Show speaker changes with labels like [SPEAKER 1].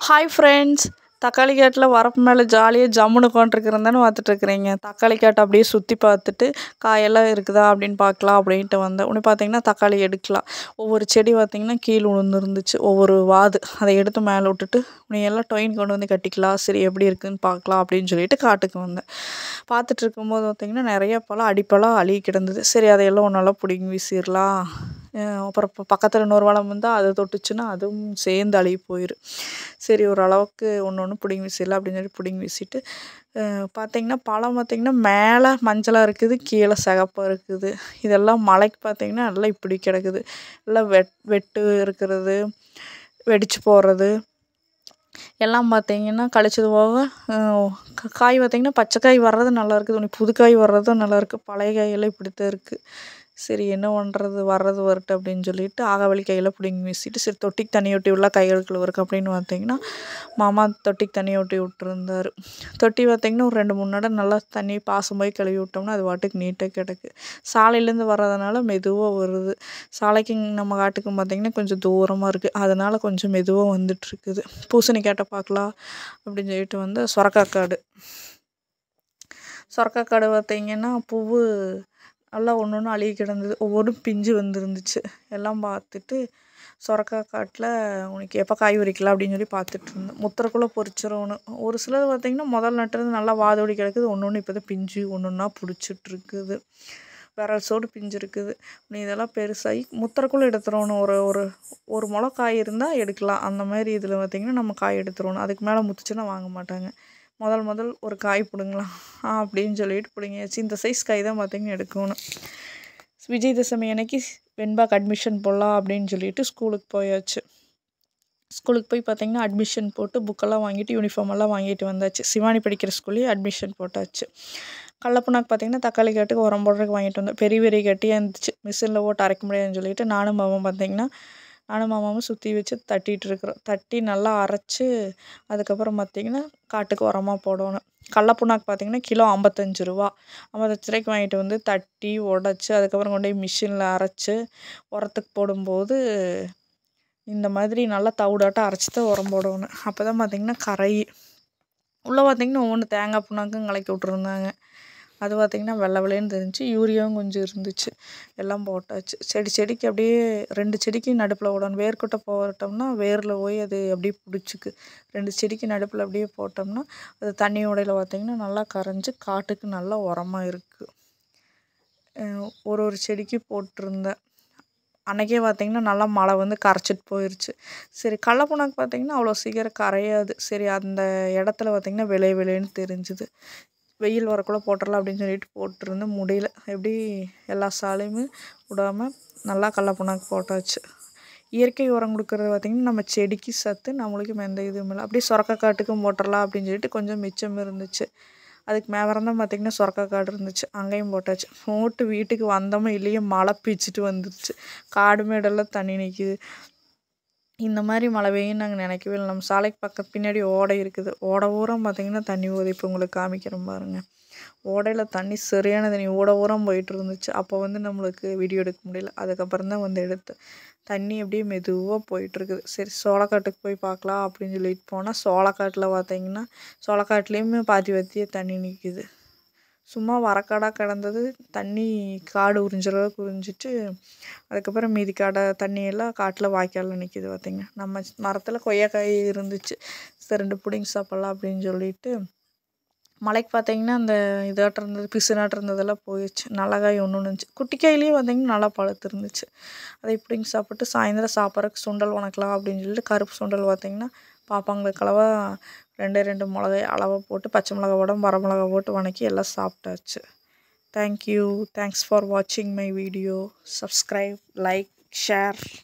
[SPEAKER 1] Hi friends, தக்காளி காட்டில் வரப்பு மேலே ஜாலியாக ஜம்முன்னு உட்காண்ட்ருக்கிறேன் தானே பார்த்துட்ருக்குறீங்க. தக்காளி காட்டை அப்படியே சுற்றி பார்த்துட்டு காயெல்லாம் இருக்குதா அப்படின்னு பார்க்கலாம் அப்படின்ட்டு வந்தேன். உடனே பார்த்தீங்கன்னா தக்காளி எடுக்கலாம். ஒவ்வொரு செடி பார்த்திங்கன்னா கீழே விழுந்துருந்துச்சு, ஒவ்வொரு வாது. அதை எடுத்து மேலே விட்டுட்டு உன்னை எல்லாம் டொயின் கொண்டு வந்து கட்டிக்கலாம், சரி எப்படி இருக்குதுன்னு பார்க்கலாம் அப்படின்னு சொல்லிட்டு காட்டுக்கு வந்தேன். பார்த்துட்டு இருக்கும்போது பார்த்திங்கன்னா நிறைய பழம் அடிப்பழம் அழுகி கிடந்தது. சரி அதையெல்லாம் ஒன்றெல்லாம் பிடிங்கி வீசிடலாம். அப்புறம் இப்போ பக்கத்தில் இன்னொரு வளம் வந்தால் அதை தொட்டுச்சுன்னா அதுவும் சேர்ந்து அழுகி போயிடும். சரி ஓரளவுக்கு ஒன்று ஒன்று பிடுங்கி வீசிடலாம் அப்படின்னு சொல்லி பிடுங்கி வீசிட்டு பார்த்திங்கன்னா பழம் பார்த்திங்கன்னா மேலே மஞ்சளாக இருக்குது, கீழே சிகப்பாக இருக்குது. இதெல்லாம் மழைக்கு பார்த்திங்கன்னா நல்லா இப்படி கிடக்குது. எல்லாம் வெட்டு இருக்கிறது, வெடித்து போடுறது எல்லாம் பார்த்திங்கன்னா கழிச்சது போக காய் பார்த்திங்கன்னா பச்சை காய் வர்றது நல்லா இருக்குது, உனக்கு புது காய் வர்றதும் நல்லாயிருக்கு. பழைய காயெல்லாம் இப்படித்தான் இருக்குது. சரி என்ன பண்ணுறது, வர்றது வரட்டும் அப்படின்னு சொல்லிட்டு ஆகாவளி கையில் பிடிங்கி வீசிட்டு சரி தொட்டிக்கு தண்ணி ஊட்டி விடலாம், கைகள் கழுவுறக்கு அப்படின்னு பார்த்திங்கன்னா மாமா தொட்டிக்கு தண்ணி ஊட்டி விட்டுருந்தாரு. தொட்டி பார்த்திங்கன்னா ஒரு 2-3 நடம் நல்லா தண்ணி பாசம் போய் கழுவி விட்டோம்னா அது பாட்டுக்கு நீட்டாக கிடக்கு. சாலையிலேருந்து வர்றதுனால மெதுவாக வருது. சாலைக்கு நம்ம காட்டுக்கும் பார்த்திங்கன்னா கொஞ்சம் தூரமாக இருக்குது, அதனால் கொஞ்சம் மெதுவாக வந்துட்டுருக்குது. பூசணிக்காட்டை பார்க்கலாம் அப்படின்னு சொல்லிட்டு வந்து சொரக்காக்காடு பார்த்திங்கன்னா பூவு நல்லா ஒன்று ஒன்று அழுகி கிடந்தது, ஒவ்வொன்றும் பிஞ்சு வந்துருந்துச்சு. எல்லாம் பார்த்துட்டு சொரக்காய் காட்டில் உனக்கு எப்போ காய் உரிக்கலாம் அப்படின்னு சொல்லி பார்த்துட்டு இருந்தேன். முத்திரக்குள்ளே பொறிச்சிடணும். ஒரு சிலது பார்த்திங்கன்னா முதல் நட்டுறது நல்லா வாதோடி கிடக்குது, ஒன்று ஒன்று இப்போ தான் பிஞ்சு ஒன்று ஒன்றா பிடிச்சிட்ருக்குது. விரல் சோடு பிஞ்சு இருக்குது. நீ இதெல்லாம் பெருசாகி முத்திரக்குள்ளே எடுத்துடணும். ஒரு முளை காய் இருந்தால் எடுக்கலாம். அந்த மாதிரி இதில் பார்த்திங்கன்னா நம்ம காய் எடுத்துடணும். அதுக்கு மேலே முத்துச்சுன்னா வாங்க மாட்டாங்க. முதல் ஒரு காய் பிடுங்கலாம் அப்படின்னு சொல்லிட்டு பிடுங்கியாச்சு. இந்த சைஸ் காய் தான் பார்த்திங்கன்னா எடுக்கணும். விஜயதசமி அன்னைக்கு வெண்பாக்கு அட்மிஷன் போடலாம் அப்படின்னு சொல்லிட்டு ஸ்கூலுக்கு போயாச்சு. ஸ்கூலுக்கு போய் பார்த்திங்கன்னா அட்மிஷன் போட்டு புக்கெல்லாம் வாங்கிட்டு யூனிஃபார்ம் எல்லாம் வாங்கிட்டு வந்தாச்சு. சிவானி படிக்கிற ஸ்கூல்லேயே அட்மிஷன் போட்டாச்சு. கடலப்புண்ணாக்கு பார்த்திங்கன்னா தக்காளி காட்டுக்கு உரம் போடுறதுக்கு வாங்கிட்டு வந்தேன். பெரிய கட்டியாக இருந்துச்சு, மிஷினில் போட்டு அரைக்க முடியாதுன்னு சொல்லிட்டு நானும் மாமாவும் சுற்றி வச்சு தட்டிகிட்ருக்குறோம். தட்டி நல்லா அரைச்சி அதுக்கப்புறம் பார்த்திங்கன்னா காட்டுக்கு உரமாக போடணும். கடலப்புண்ணாக்கு பார்த்திங்கன்னா கிலோ 55 ரூபா. 55 ரூபாய்க்கு வாங்கிட்டு வந்து தட்டி உடச்சி அதுக்கப்புறம் கொண்டு போய் மிஷினில் அரைச்சி உரத்துக்கு போடும்போது இந்த மாதிரி நல்லா தவிடாட்டம் அரைச்சி தான் உரம் போடணும். அப்போ தான் பார்த்திங்கன்னா கரை உள்ளே பார்த்திங்கன்னா ஒவ்வொன்று தேங்காய் புண்ணாக்கும் கலக்கி விட்ருந்தாங்க. அது பார்த்திங்கன்னா வெள்ளை வெள்ளைன்னு தெரிஞ்சு, யூரியாவும் கொஞ்சம் இருந்துச்சு. எல்லாம் போட்டாச்சு. செடிக்கு அப்படியே 2 செடிக்கு நடுப்பில் விடணும். வேர்க்கொட்டை போட்டோம்னா வேரில் போய் அது அப்படியே பிடிச்சிக்கு. 2 செடிக்கு நடுப்பில் அப்படியே போட்டோம்னா அது தண்ணி உடையில் பார்த்திங்கன்னா நல்லா கரைஞ்சி காட்டுக்கு நல்லா உரமாக இருக்குது. ஒரு செடிக்கு போட்டிருந்தேன். அன்றைக்கே பார்த்திங்கன்னா நல்லா மழை வந்து கரைச்சிட்டு போயிடுச்சு. சரி கடலப்புண்ணாக்கு பார்த்திங்கன்னா அவ்வளோ சீக்கிரம் கரையாது. சரி அந்த இடத்துல பார்த்திங்கன்னா விளைன்னு தெரிஞ்சுது. வெயில் வரக்குள்ளே போட்டுடலாம் அப்படின்னு சொல்லிட்டு போட்டிருந்தேன். முடியல, எப்படி எல்லா சாலையுமே விடாமல் நல்லா கடலப்புண்ணாக்கு போட்டாச்சு. இயற்கை உரம் கொடுக்குறது பார்த்திங்கன்னா நம்ம செடிக்கு சத்து, நம்மளுக்கும் எந்த இதுவும் இல்லை. அப்படியே சொரக்காய் காட்டுக்கும் போட்டுடலாம் அப்படின்னு சொல்லிட்டு கொஞ்சம் மிச்சம் இருந்துச்சு. அதுக்கு மேவரம் தான் பார்த்திங்கன்னா சொரக்காய் காடு இருந்துச்சு, அங்கேயும் போட்டாச்சு. போட்டு வீட்டுக்கு வந்தோமோ இல்லையே மழை பீச்சிட்டு வந்துடுச்சு. காடு மேடெல்லாம் தண்ணி நிற்கிது. இந்த மாதிரி மழை பெய்யும்னு நாங்கள் நினைக்கவே இல்லை. நம்ம சாலைக்கு பக்கத்து பின்னாடி ஓடை இருக்குது. ஓடை ஊரம் பார்த்திங்கன்னா தண்ணி ஊதி இப்போ உங்களுக்கு காமிக்கிறேன் பாருங்கள். ஓடையில் தண்ணி சரியான தண்ணி ஓட ஊரம் போயிட்டு இருந்துச்சு. அப்போ வந்து நம்மளுக்கு வீடியோ எடுக்க முடியல. அதுக்கப்புறம் தான் வந்து எடுத்தேன். தண்ணி அப்படியே மெதுவாக போயிட்டுருக்குது. சரி சோளக்காட்டுக்கு போய் பார்க்கலாம் அப்படின்னு சொல்லிட்டு போனால் சோளக்காட்டில் பார்த்திங்கன்னா சோளக்காட்டுலேயுமே பாத்தியே தண்ணி நிற்கிது. சும்மா வரக்காடாக கிடந்தது, தண்ணி காடு உறிஞ்சிற அளவுக்கு உறிஞ்சிட்டு அதுக்கப்புறம் மீதி தண்ணியெல்லாம் காட்டில் வாய்க்காலில் நிற்கிது பார்த்திங்க. நம்ம மரத்தில் கொய்யாக்காய் இருந்துச்சு, சரி 2 பிடிங்கி சாப்பிட்லாம் அப்படின்னு சொல்லிட்டு மலைக்கு பார்த்திங்கன்னா அந்த இதாட்டம் இருந்தது, பிசுனாட்டம் இருந்ததெல்லாம் போயிடுச்சு. நல்ல காய் ஒன்று இருந்துச்சு. குட்டி காயிலேயே பார்த்திங்கன்னா நல்லா பழுத்து இருந்துச்சு. அதை இப்படிங்க சாப்பிட்டு சாயந்தரம் சாப்பிட்றதுக்கு சுண்டல் வணக்கலாம் அப்படின்னு சொல்லிட்டு கருப்பு சுண்டல் பார்த்திங்கன்னா பாப்பாங்களுக்கு அளவா 2 மிளகாய் அளவாக போட்டு பச்சை மிளகா போட வரமிளகா போட்டு வணக்கி எல்லாம் சாப்பிட்டாச்சு. தேங்க்யூ. தேங்க்ஸ் ஃபார் வாட்சிங் my video. Subscribe, like, share.